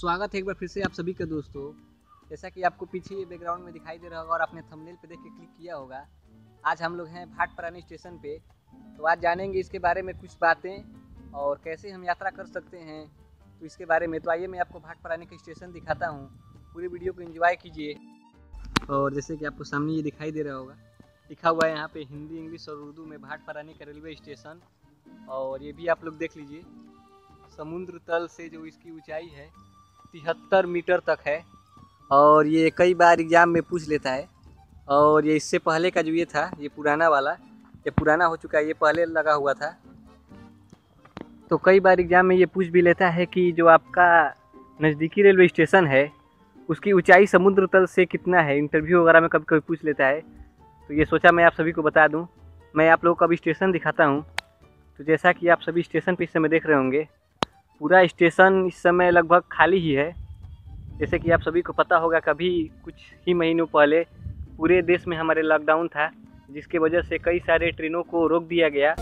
स्वागत है एक बार फिर से आप सभी का दोस्तों। जैसा कि आपको पीछे बैकग्राउंड में दिखाई दे रहा होगा और आपने थंबनेल पे देख के क्लिक किया होगा, आज हम लोग हैं भाटपरानी स्टेशन पे। तो आज जानेंगे इसके बारे में कुछ बातें और कैसे हम यात्रा कर सकते हैं, तो इसके बारे में। तो आइए मैं आपको भाटपरानी का स्टेशन दिखाता हूँ, पूरी वीडियो को एंजॉय कीजिए। और जैसे कि आपको सामने ये दिखाई दे रहा होगा, लिखा हुआ है यहाँ पे हिंदी, इंग्लिश और उर्दू में भाटपरानी का रेलवे स्टेशन। और ये भी आप लोग देख लीजिए, समुद्र तल से जो इसकी ऊंचाई है 73 मीटर तक है। और ये कई बार एग्ज़ाम में पूछ लेता है। और ये इससे पहले का जो ये था, ये पुराना वाला, ये पुराना हो चुका है, ये पहले लगा हुआ था। तो कई बार एग्ज़ाम में ये पूछ भी लेता है कि जो आपका नज़दीकी रेलवे स्टेशन है उसकी ऊंचाई समुद्र तल से कितना है। इंटरव्यू वगैरह में कभी कभी पूछ लेता है। तो ये सोचा मैं आप सभी को बता दूं। मैं आप लोगों को अभी स्टेशन दिखाता हूं। तो जैसा कि आप सभी स्टेशन पे इस समय देख रहे होंगे, पूरा स्टेशन इस समय लगभग खाली ही है। जैसे कि आप सभी को पता होगा, कभी कुछ ही महीनों पहले पूरे देश में हमारे लॉकडाउन था, जिसके वजह से कई सारे ट्रेनों को रोक दिया गया।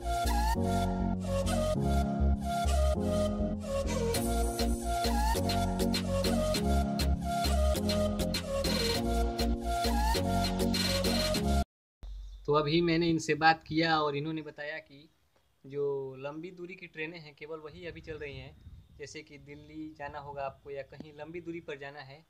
तो अभी मैंने इनसे बात किया और इन्होंने बताया कि जो लंबी दूरी की ट्रेनें हैं केवल वही अभी चल रही हैं। जैसे कि दिल्ली जाना होगा आपको या कहीं लंबी दूरी पर जाना है,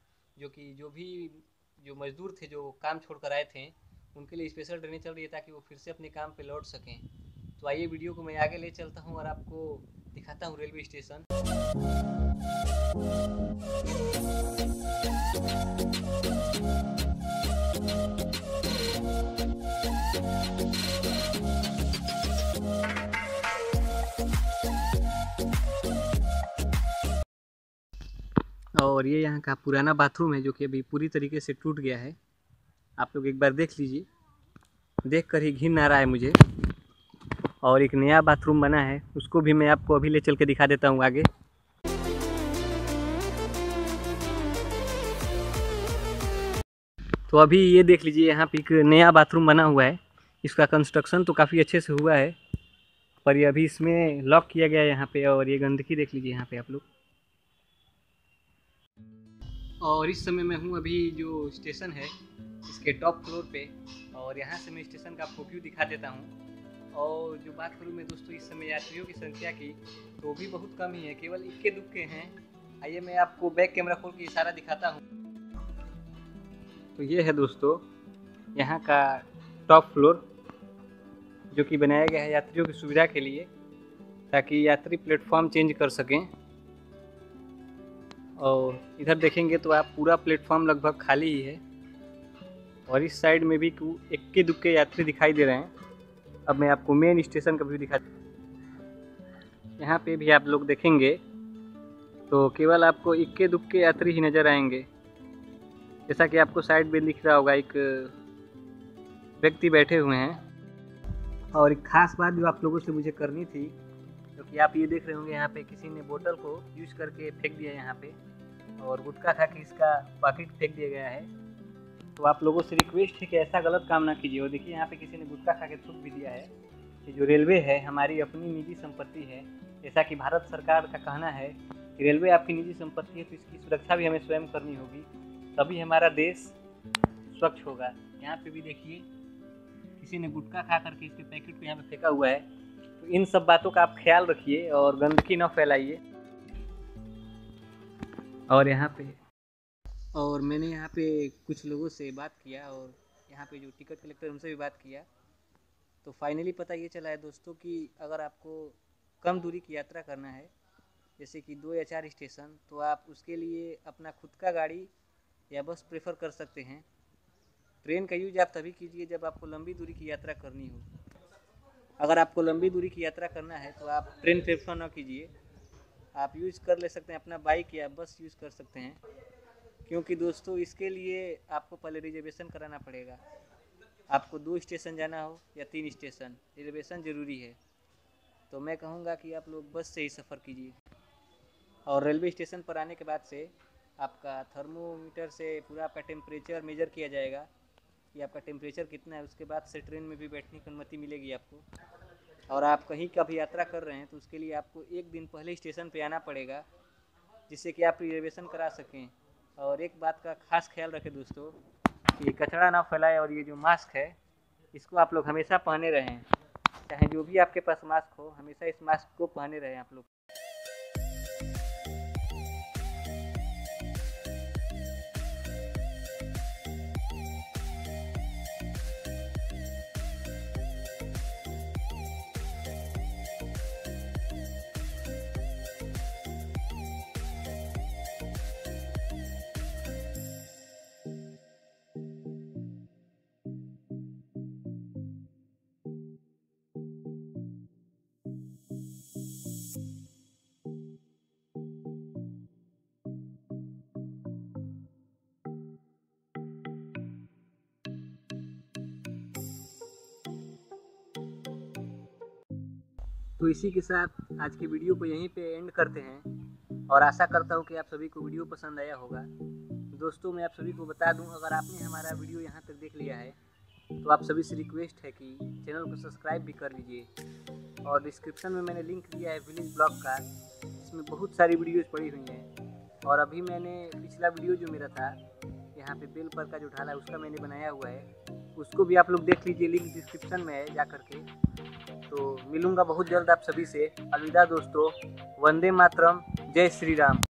जो मज़दूर थे जो काम छोड़कर आए थे, उनके लिए स्पेशल ट्रेनें चल रही है ताकि वो फिर से अपने काम पे लौट सकें। तो आइए वीडियो को मैं आगे ले चलता हूँ और आपको दिखाता हूँ रेलवे स्टेशन। और ये यहाँ का पुराना बाथरूम है जो कि अभी पूरी तरीके से टूट गया है। आप लोग एक बार देख लीजिए, देख कर ही घिन आ रहा है मुझे। और एक नया बाथरूम बना है, उसको भी मैं आपको अभी ले चल के दिखा देता हूँ आगे। तो अभी ये देख लीजिए, यहाँ पे एक नया बाथरूम बना हुआ है। इसका कंस्ट्रक्शन तो काफ़ी अच्छे से हुआ है, पर ये अभी इसमें लॉक किया गया है यहाँ पे। और ये गंदगी देख लीजिए यहाँ पे आप लोग। और इस समय मैं हूँ अभी जो स्टेशन है इसके टॉप फ्लोर पे, और यहाँ से मैं स्टेशन का आपको व्यू दिखा देता हूँ। और जो बात करूँ मैं दोस्तों इस समय यात्रियों की संख्या की, तो भी बहुत कम ही है, केवल इक्के दुक्के हैं। आइए मैं आपको बैक कैमरा खोल के इशारा दिखाता हूँ। तो ये है दोस्तों यहाँ का टॉप फ्लोर, जो कि बनाया गया है यात्रियों की सुविधा के लिए, ताकि यात्री प्लेटफॉर्म चेंज कर सकें। और इधर देखेंगे तो आप पूरा प्लेटफॉर्म लगभग खाली ही है, और इस साइड में भी इक्के दुक्के यात्री दिखाई दे रहे हैं। अब मैं आपको मेन स्टेशन का व्यू दिखा, यहाँ पे भी आप लोग देखेंगे तो केवल आपको इक्के दुक्के यात्री ही नज़र आएंगे। जैसा कि आपको साइड में दिख रहा होगा, एक व्यक्ति बैठे हुए हैं। और एक खास बात जो आप लोगों से मुझे करनी थी, क्योंकि आप ये देख रहे होंगे यहाँ पे किसी ने बोतल को यूज करके फेंक दिया यहाँ पे, और गुटखा खा के इसका पैकेट फेंक दिया गया है। तो आप लोगों से रिक्वेस्ट है कि ऐसा गलत काम ना कीजिए। और देखिए यहाँ पे किसी ने गुटखा खा के थूक भी दिया है। कि जो रेलवे है हमारी अपनी निजी संपत्ति है। जैसा कि भारत सरकार का कहना है कि रेलवे आपकी निजी संपत्ति है, तो इसकी सुरक्षा भी हमें स्वयं करनी होगी, तभी हमारा देश स्वच्छ होगा। यहाँ पे भी देखिए किसी ने गुटखा खा करके इसके पैकेट को यहाँ पे फेंका हुआ है। तो इन सब बातों का आप ख्याल रखिए और गंदगी न फैलाइए। और मैंने यहाँ पे कुछ लोगों से बात किया, और यहाँ पे जो टिकट कलेक्टर उनसे भी बात किया। तो फाइनली पता ये चला है दोस्तों कि अगर आपको कम दूरी की यात्रा करना है, जैसे कि 2 या 4 स्टेशन, तो आप उसके लिए अपना खुद का गाड़ी या बस प्रेफर कर सकते हैं। ट्रेन का यूज आप तभी कीजिए जब आपको लंबी दूरी की यात्रा करनी हो। अगर आपको लंबी दूरी की यात्रा करना है तो आप ट्रेन प्रेफर ना कीजिए, आप यूज़ कर ले सकते हैं अपना बाइक या बस यूज़ कर सकते हैं। क्योंकि दोस्तों इसके लिए आपको पहले रिजर्वेशन कराना पड़ेगा। आपको 2 स्टेशन जाना हो या 3 स्टेशन, रिजर्वेशन ज़रूरी है। तो मैं कहूँगा कि आप लोग बस से ही सफ़र कीजिए। और रेलवे स्टेशन पर आने के बाद से आपका थर्मोमीटर से पूरा आपका टेम्परेचर मेजर किया जाएगा कि आपका टेम्परेचर कितना है। उसके बाद से ट्रेन में भी बैठने की अनुमति मिलेगी आपको। और आप कहीं का भी यात्रा कर रहे हैं तो उसके लिए आपको 1 दिन पहले स्टेशन पे आना पड़ेगा, जिससे कि आप रिजर्वेशन करा सकें। और एक बात का खास ख्याल रखें दोस्तों कि कचरा ना फैलाए, और ये जो मास्क है इसको आप लोग हमेशा पहने रहें, चाहे जो भी आपके पास मास्क हो, हमेशा इस मास्क को पहने रहें आप लोग। तो इसी के साथ आज की वीडियो को यहीं पे एंड करते हैं, और आशा करता हूँ कि आप सभी को वीडियो पसंद आया होगा। दोस्तों मैं आप सभी को बता दूं, अगर आपने हमारा वीडियो यहाँ तक देख लिया है तो आप सभी से रिक्वेस्ट है कि चैनल को सब्सक्राइब भी कर लीजिए। और डिस्क्रिप्शन में मैंने लिंक दिया है विलेज ब्लॉग का, इसमें बहुत सारी वीडियोज़ पड़ी हुई हैं। और अभी मैंने पिछला वीडियो जो मेरा था यहाँ पे बेल पर का जो ढाला उसका मैंने बनाया हुआ है, उसको भी आप लोग देख लीजिए, लिंक डिस्क्रिप्शन में है जा करके। तो मिलूंगा बहुत जल्द आप सभी से। अलविदा दोस्तों, वंदे मातरम, जय श्री राम।